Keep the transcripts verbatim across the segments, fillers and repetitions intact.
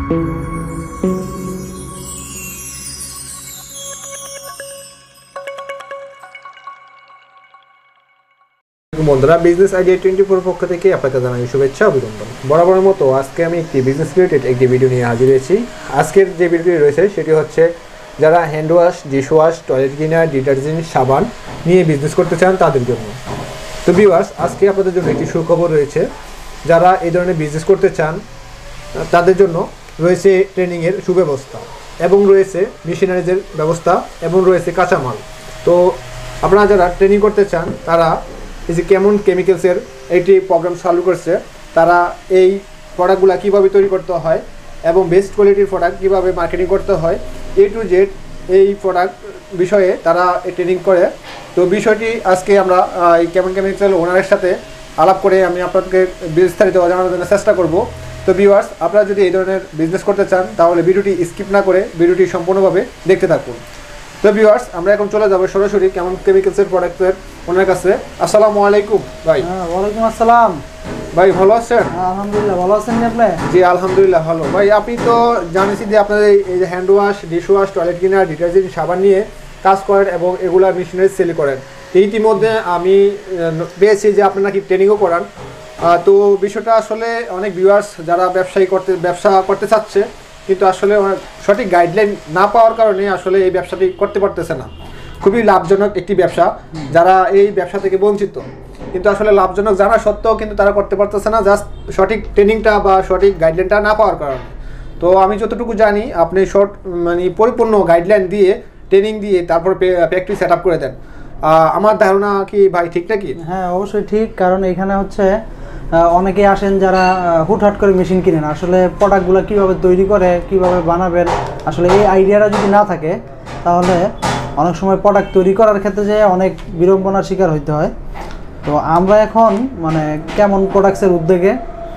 বন্ধুরা, business idea twenty four পক্ষ থেকে আপনাকে জানাই শুভেচ্ছা অভিনন্দন। বরাবরের মতো আজকে আমি একটি বিজনেস রিলেটেড একটি ভিডিও নিয়ে হাজির হয়েছি। আজকের যে ভিডিওটি রয়েছে সেটি হচ্ছে যারা hand wash, dish wash, toilet cleaner, detergent, সাবান নিয়ে বিজনেস করতে চান তাদের জন্য। তো ভিউয়ার্স, আজকে আপনাদের জন্য একটি সুখবর রয়েছে। যারা এই ধরনের বিজনেস করতে চান তাদের জন্য রয়েছে ট্রেনিংয়ের সুব্যবস্থা এবং রয়েছে মেশিনারিজের ব্যবস্থা এবং রয়েছে কাঁচামাল। তো আপনারা যারা ট্রেনিং করতে চান তারা এই যে কেমন কেমিক্যালসের একটি প্রোগ্রাম চালু করছে, তারা এই প্রোডাক্টগুলো কীভাবে তৈরি করতে হয় এবং বেস্ট কোয়ালিটির প্রোডাক্ট কীভাবে মার্কেটিং করতে হয়, এ টু জেড এই প্রোডাক্ট বিষয়ে তারা ট্রেনিং করে। তো বিষয়টি আজকে আমরা এই কেমন কেমিক্যাল ওনারের সাথে আলাপ করে আমি আপনাদেরকে বিস্তারিত জানানোর জন্য চেষ্টা করব। তো ভিউয়ার্স, আপনারা যদি এই ধরনের বিজনেস করতে চান তাহলে ভিডিওটি স্কিপ না করে ভিডিওটি সম্পূর্ণভাবে দেখতে থাকুন। তো ভিউয়ার্স, আমরা এখন চলে যাবো সরাসরি কেমন কেমিক্যালসের প্রোডাক্টের ওনার কাছে। আসসালামু আলাইকুম ভাই। হ্যাঁ, ওয়ালাইকুম আসসালাম ভাই, ভালো আছেন? আলহামদুলিল্লাহ, ভালো আছেন আপনি? জি আলহামদুলিল্লাহ ভালো। ভাই, আপনি তো জানেনই যে আপনাদের এই যে hand wash, dish wash, toilet cleaner, detergent, সাবান নিয়ে কাজ করেন এবং এগুলা মেশিনারি সেল করেন। ইতিমধ্যে আমি পেয়েছি যে আপনি নাকি ট্রেনিংও করান। তো বিষয়টা আসলে অনেক ভিউয়ার্স যারা ব্যবসায়ী করতে ব্যবসা করতে চাচ্ছে কিন্তু আসলে সঠিক গাইডলাইন না পাওয়ার কারণে আসলে এই ব্যবসাটি করতে পারতেছে না। খুবই লাভজনক একটি ব্যবসা, যারা এই ব্যবসা থেকে বঞ্চিত, কিন্তু আসলে লাভজনক জানা সত্ত্বেও কিন্তু তারা করতে পারতেছে না, জাস্ট সঠিক ট্রেনিংটা বা সঠিক গাইডলাইনটা না পাওয়ার কারণে। তো আমি যতটুকু জানি আপনি শর্ট মানে পরিপূর্ণ গাইডলাইন দিয়ে ট্রেনিং দিয়ে তারপর ফ্যাক্টরি সেট আপ করে দেন। আমার ধারণা কি ভাই ঠিক নাকি? হ্যাঁ, অবশ্যই ঠিক। কারণ এখানে হচ্ছে অনেকেই আসেন যারা হুটহাট করে মেশিন কিনেন, আসলে প্রোডাক্টগুলো কীভাবে তৈরি করে, কিভাবে বানাবেন, আসলে এই আইডিয়াটা যদি না থাকে তাহলে অনেক সময় প্রোডাক্ট তৈরি করার ক্ষেত্রে যে অনেক বিড়ম্বনার শিকার হইতে হয়। তো আমরা এখন মানে কেমন প্রোডাক্টসের উদ্যোগে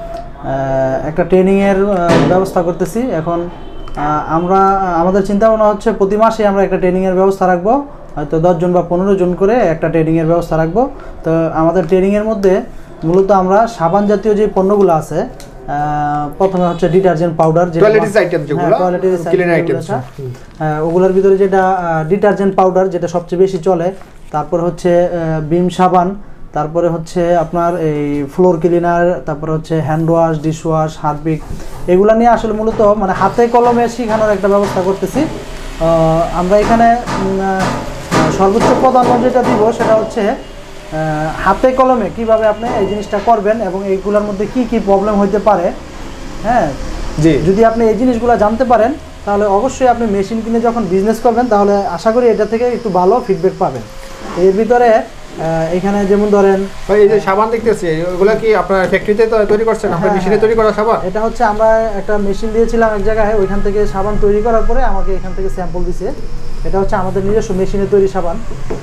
একটা ট্রেনিংয়ের ব্যবস্থা করতেছি। এখন আমরা আমাদের চিন্তা ভাবনা হচ্ছে প্রতি মাসে আমরা একটা ট্রেনিংয়ের ব্যবস্থা রাখবো, হয়তো দশজন বা পনেরো জন করে একটা ট্রেনিংয়ের ব্যবস্থা রাখবো। তো আমাদের ট্রেনিংয়ের মধ্যে মূলত আমরা সাবান জাতীয় যে পণ্যগুলো আছে, প্রথমে হচ্ছে ডিটারজেন্ট পাউডার, ওগুলোর ভিতরে যেটা ডিটারজেন্ট পাউডার যেটা সবচেয়ে বেশি চলে, তারপর হচ্ছে বিম সাবান, তারপরে হচ্ছে আপনার এই ফ্লোর ক্লিনার, তারপরে হচ্ছে hand wash, dish wash, Harpic, এগুলো নিয়ে আসলে মূলত মানে হাতে কলমে শেখানোর একটা ব্যবস্থা করতেছি আমরা এখানে। সর্বোচ্চ প্রাধান্য যেটা দিব সেটা হচ্ছে হাতে কলমে কিভাবে আপনি এই জিনিসটা করবেন এবং এইগুলোর মধ্যে কি কি প্রবলেম হইতে পারে। হ্যাঁ জি, যদি আপনি এই জিনিসগুলো জানতে পারেন তাহলে অবশ্যই আপনি মেশিন কিনে যখন বিজনেস করবেন তাহলে আশা করি এটা থেকে একটু ভালো ফিডব্যাক পাবেন। এর ভিতরে এখানে যেমন ধরেন এই যে সাবান দেখতেছি, ওগুলো কি আপনার ফ্যাক্টরিতে তৈরি করছেন? আপনার মেশিনে তৈরি করা সাবান? এটা হচ্ছে আমরা একটা মেশিন দিয়েছিলাম এক জায়গায়, ওইখান থেকে সাবান তৈরি করার পরে আমাকে এখান থেকে স্যাম্পল দিছে। এটা হচ্ছে আমাদের নিজস্ব মেশিনে তৈরি সাবান।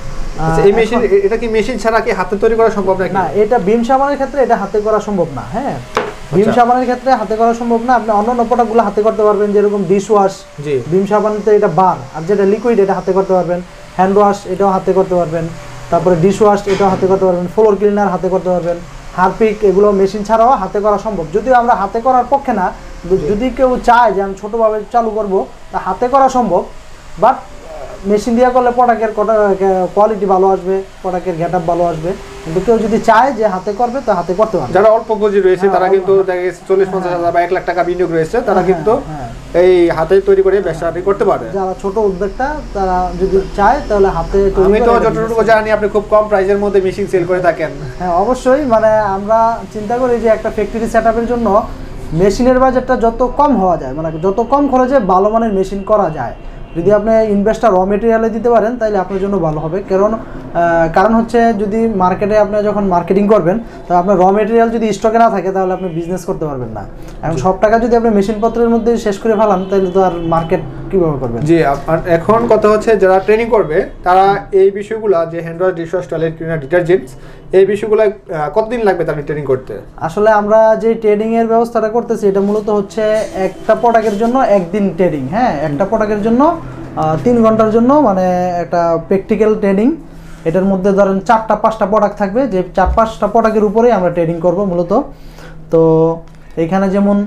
এই মেশিন, এটা কি মেশিন ছাড়া কি হাতে তৈরি করা সম্ভব নাকি? না, এটা বিম সাবানের ক্ষেত্রে এটা হাতে করা সম্ভব না। হ্যাঁ, বিম সাবানের ক্ষেত্রে হাতে করা সম্ভব না। আপনি অন্যান্য প্রোডাক্টগুলো হাতে করতে পারবেন, যেরকম ডিশ ওয়াশ, বিম সাবানতে এটা বার, আর যেটা লিকুইড এটা হাতে করতে পারবেন। হ্যান্ড ওয়াশ এটাও হাতে করতে পারবেন, তারপরে ডিশ ওয়াশ এটাও হাতে করতে পারবেন, ফ্লোর ক্লিনার হাতে করতে পারবেন, হারপিক এগুলো মেশিন ছাড়াও হাতে করা সম্ভব। যদিও আমরা হাতে করার পক্ষে না, যদি কেউ চায় যে আমি ছোটোভাবে চালু করব তা হাতে করা সম্ভব, বাট মেশিন দিয়ে করলে প্রোডাক্টের কোয়ালিটি ভালো আসবে, প্রোডাক্টের গেট আপ ভালো আসবে। কিন্তু কেউ যদি চায় যে হাতে করবে তো হাতে করতে পারবে। যারা অল্প পুঁজি রয়েছে তারা কিন্তু চল্লিশ পঞ্চাশ হাজার বা এক লাখ টাকা বিনিয়োগ রয়েছে, তারা কিন্তু এই হাতে তৈরি করে ব্যবসাটি করতে পারে। যারা ছোট উদ্যোক্তা তারা যদি চায় তাহলে হাতে তৈরি। আমি তো যতটুকু জানি আপনি খুব কম প্রাইসের মধ্যে মেশিন সেল করে থাকেন। হ্যাঁ অবশ্যই, মানে আমরা চিন্তা করি যে একটা ফ্যাক্টরি সেটআপের জন্য মেশিনের বাজেটটা যত কম হওয়া যায়, মানে যত কম খরচে ভালো মানের মেশিন করা যায়। যদি আপনি ইনভেস্টটা র মেটেরিয়ালে দিতে পারেন তাহলে আপনার জন্য ভালো হবে। কারণ কারণ হচ্ছে যদি মার্কেটে আপনি যখন মার্কেটিং করবেন তাহলে আপনার র মেটেরিয়াল যদি স্টকে না থাকে তাহলে আপনি বিজনেস করতে পারবেন না। এখন সব টাকা যদি আপনি মেশিনপত্রের মধ্যে শেষ করে ফেলান তাহলে তো আর মার্কেট কীভাবে করবেন? জি, এখন কথা হচ্ছে যারা ট্রেনিং করবে তারা এই বিষয়গুলো যে hand wash, dish wash, toilet cleaner, detergents, এই বিষয়গুলো কতদিন লাগবে তাদের ট্রেনিং করতে? আসলে আমরা যে ট্রেনিংয়ের ব্যবস্থাটা করতেছি এটা মূলত হচ্ছে একটা প্রোডাক্টের জন্য একদিন ট্রেনিং। হ্যাঁ, একটা প্রোডাক্টের জন্য তিন ঘন্টার জন্য মানে একটা প্র্যাকটিক্যাল ট্রেনিং। এটার মধ্যে ধরেন চারটা পাঁচটা প্রোডাক্ট থাকবে, যে চার পাঁচটা প্রোডাক্টের উপরেই আমরা ট্রেনিং করব মূলত। তো এখানে যেমন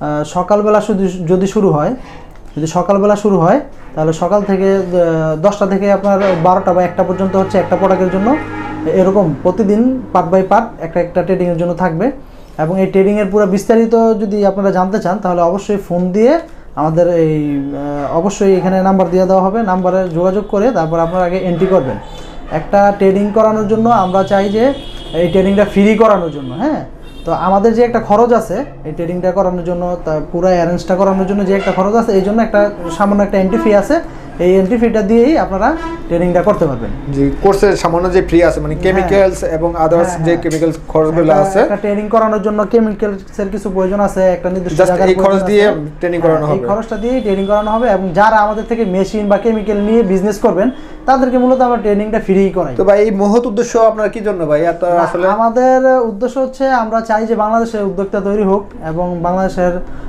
সকালবেলা শুধু যদি শুরু হয় যদি সকালবেলা শুরু হয় তাহলে সকাল থেকে দশটা থেকে আপনার বারোটা বা একটা পর্যন্ত হচ্ছে একটা প্রোডাক্টের জন্য এরকম প্রতিদিন পার্ট বাই পার্ট একটা একটা ট্রেডিংয়ের জন্য থাকবে। এবং এই ট্রেডিংয়ের পুরো বিস্তারিত যদি আপনারা জানতে চান তাহলে অবশ্যই ফোন দিয়ে আমাদের এই অবশ্যই এখানে নাম্বার দিয়ে দেওয়া হবে, নাম্বারে যোগাযোগ করে তারপর আপনারা আগে এন্ট্রি করবেন। একটা ট্রেডিং করানোর জন্য আমরা চাই যে এই ট্রেডিংটা ফ্রি করানোর জন্য, হ্যাঁ। তো আমাদের যে একটা খরচ আছে এই ট্রেডিংটা করানোর জন্য, তা পুরো অ্যারেঞ্জটা করানোর জন্য যে একটা খরচ আছে এই জন্য একটা সামান্য একটা এন্ট্রি ফি আছে। এই এন্ট্রি ফিটা দিয়েই আপনারা ট্রেনিংটা করতে পারবেন। জি, কোর্সের সামান্য যে ফ্রি আছে মানে কেমিক্যালস এবং আদার্স যে কেমিক্যালস খরচগুলো আছে, একটা ট্রেনিং করানোর জন্য কেমিক্যালসের কিছু প্রয়োজন আছে, একটা নির্দিষ্ট জায়গায় এই খরচ দিয়ে ট্রেনিং করানো হবে। এই খরচটা দিয়ে ট্রেনিং করানো হবে এবং যারা আমাদের থেকে মেশিন বা কেমিক্যাল নিয়ে বিজনেস করবেন তাদেরকে মূলত আমরা ট্রেনিংটা ফ্রি করাই। তো ভাই এই মহৎ উদ্দেশ্য আপনার কি জন্য ভাই? এত আসলে আমাদের উদ্দেশ্য হচ্ছে আমরা চাই যে বাংলাদেশে উদ্যোক্তা তৈরি হোক এবং বাংলাদেশের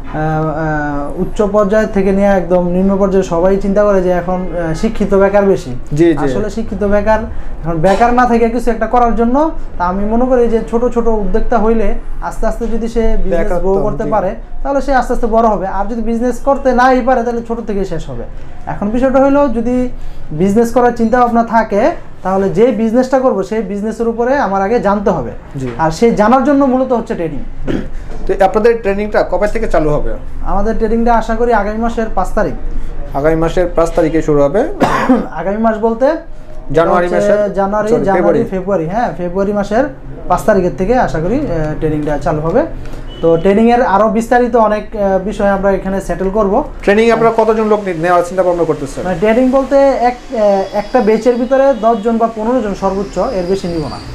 উচ্চ পর্যায় থেকে নিয়ে একদম নিম্ন পর্যায়ে সবাই চিন্তা করে যে এখন শিক্ষিত বেকার বেশি। আসলে শিক্ষিত বেকার এখন বেকার না থেকে কিছু একটা করার জন্য তা আমি মনে করি যে ছোট ছোট উদ্যোক্তা হইলে আস্তে আস্তে যদি সে বিজনেস গ্রো করতে পারে তাহলে সে আস্তে আস্তে বড় হবে। আর যদি বিজনেস করতে নাই পারে তাহলে ছোট থেকে শেষ হবে। এখন বিষয়টা হলো যদি বিজনেস করার চিন্তা ভাবনা থাকে তাহলে যে বিজনেসটা করবো সেই বিজনেসের উপরে আমার আগে জানতে হবে, আর সেই জানার জন্য মূলত হচ্ছে ট্রেনিং। তো আপনাদের ট্রেনিংটা কবে থেকে চালু হবে? আমাদের ট্রেনিংটা আশা করি আগামী মাসের পাঁচ তারিখ। আগামী মাসের পাঁচ তারিখে শুরু হবে। আগামী মাস বলতে জানুয়ারি মাসের জানুয়ারি জানুয়ারি ফেব্রুয়ারি, হ্যাঁ ফেব্রুয়ারি মাসের পাঁচ তারিখের থেকে আশা করি ট্রেনিংটা চালু হবে। তো ট্রেনিং এর আরো বিস্তারিত অনেক বিষয় আমরা এখানে সেটেল করব। ট্রেনিং আপনারা কতজন লোক নেওয়ার চিন্তা ভাবনা করতেছেন? মানে ট্রেনিং বলতে এক একটা ব্যাচের ভিতরে দশ জন বা পনেরো জন সর্বোচ্চ, এর বেশি নিব না।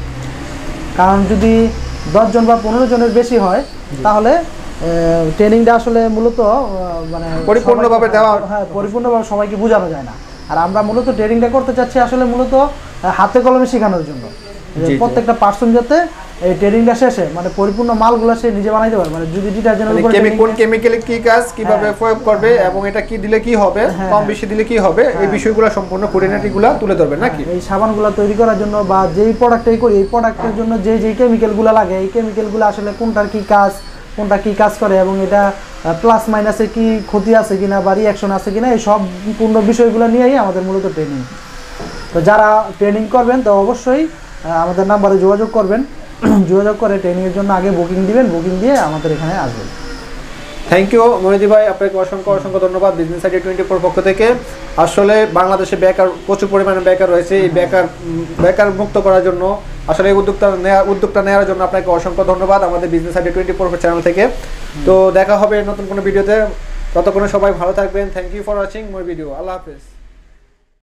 কারণ যদি দশ জন বা পনেরো জনের বেশি হয় তাহলে ট্রেনিংটা আসলে মূলত মানে পরিপূর্ণভাবে দেওয়া, হ্যাঁ পরিপূর্ণভাবে সবাইকে বোঝানো যায় না। আর আমরা মূলত ট্রেনিংটা করতে চাচ্ছি আসলে মূলত হাতে কলমে শেখানোর জন্য, প্রত্যেকটা পার্সন যাতে এই ট্রেনিংটা শেষে মানে পরিপূর্ণ মালগুলো সে নিজে বানাইতে পারে। মানে যদি ডিটারজেন্টের উপরে কোন কেমিক্যালে কি কাজ কিভাবে প্রয়োগ করবে এবং এটা কি দিলে কি হবে, কম বেশি দিলে কি হবে, এই বিষয়গুলো সম্পূর্ণ খুঁটিনাটিগুলো তুলে ধরবে নাকি? এই সাবানগুলো তৈরি করার জন্য বা যেই প্রোডাক্টটাই করি এই প্রোডাক্টের জন্য যে যেই কেমিক্যালগুলো লাগে এই কেমিক্যালগুলো আসলে কোনটার কি কাজ, কোনটা কি কাজ করে এবং এটা প্লাস মাইনাসে কি ক্ষতি আছে কিনা বা রিঅ্যাকশন আছে কিনা, এই সব পূর্ণ বিষয়গুলো নিয়েই আমাদের মূলত ট্রেনিং। তো যারা ট্রেনিং করবেন তো অবশ্যই আমাদের নাম্বারে যোগাযোগ করবেন, যোগাযোগ করে ট্রেনিংয়ের জন্য আগে বুকিং দিবেন, বুকিং দিয়ে আমাদের এখানে আসবেন। থ্যাংক ইউ মহিদি ভাই, আপনাকে অসংখ্য অসংখ্য ধন্যবাদ বিজনেস আইডিয়া টোয়েন্টি ফোর পক্ষ থেকে। আসলে বাংলাদেশে বেকার প্রচুর পরিমাণে বেকার রয়েছে, এই বেকার বেকার মুক্ত করার জন্য আসলে এই উদ্যোক্তা নেওয়া উদ্যোগটা নেওয়ার জন্য আপনাকে অসংখ্য ধন্যবাদ আমাদের business idea twenty four channel থেকে। তো দেখা হবে নতুন কোনো ভিডিওতে, ততক্ষণে সবাই ভালো থাকবেন। Thank you for watching my video. আল্লাহ হাফেজ।